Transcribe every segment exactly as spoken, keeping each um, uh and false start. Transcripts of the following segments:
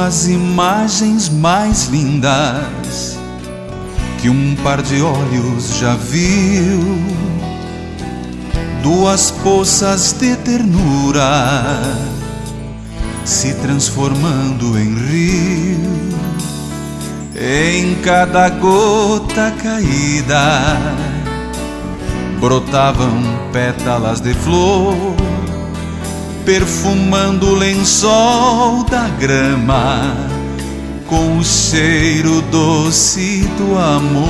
Duas imagens mais lindas que um par de olhos já viu, duas poças de ternura se transformando em rio. Em cada gota caída brotavam pétalas de flor, perfumando o lençol da grama com o cheiro doce do amor.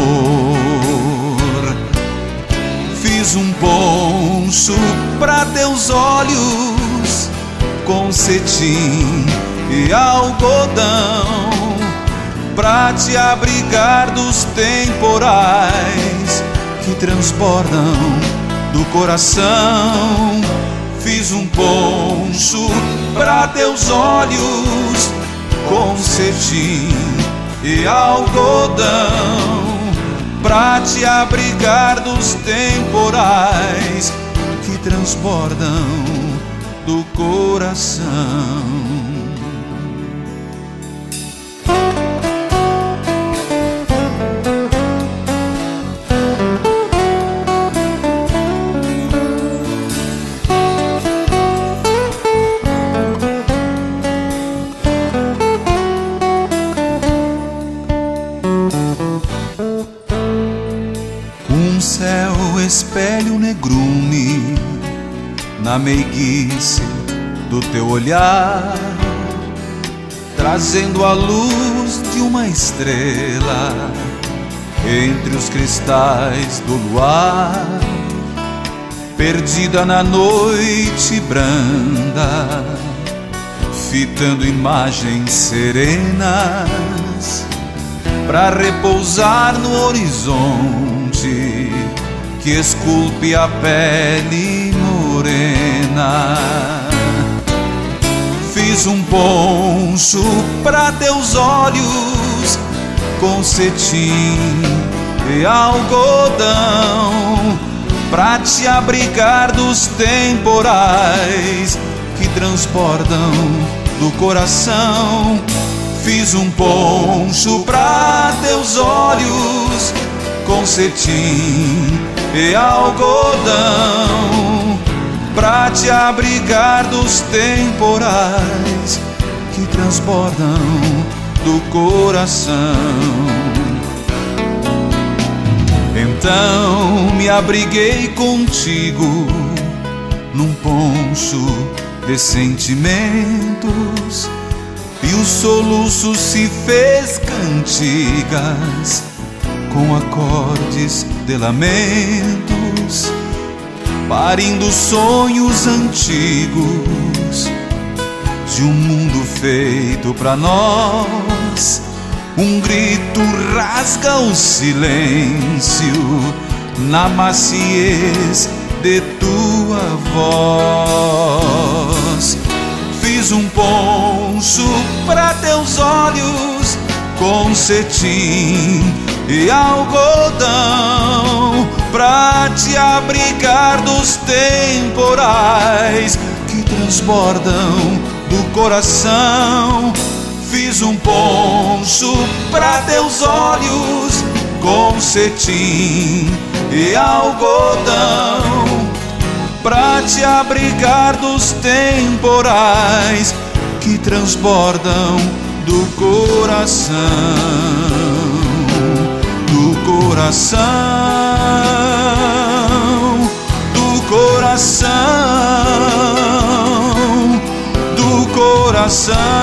Fiz um poncho pra teus olhos com cetim e algodão, pra te abrigar dos temporais que transbordam do coração. Fiz um poncho pra teus olhos com cetim e algodão, pra te abrigar dos temporais que transbordam do coração. Um céu espelho negrume na meiguice do teu olhar, trazendo a luz de uma estrela entre os cristais do luar, perdida na noite branda, fitando imagens serenas pra repousar no horizonte que esculpe a pele morena. Fiz um poncho pra teus olhos com cetim e algodão, pra te abrigar dos temporais que transbordam do coração. Fiz um poncho pra teus olhos com cetim e algodão, pra te abrigar dos temporais que transbordam do coração. Então me abriguei contigo num poncho de sentimentos, e o soluço se fez cantigas com acordes de lamentos, parindo sonhos antigos de um mundo feito pra nós. Um grito rasga o silêncio na maciez de tua voz. Fiz um poncho pra teus olhos com cetim e algodão, pra te abrigar dos temporais que transbordam do coração. Fiz um poncho pra teus olhos com cetim e algodão, pra te abrigar dos temporais que transbordam do coração, do coração, do coração, do coração.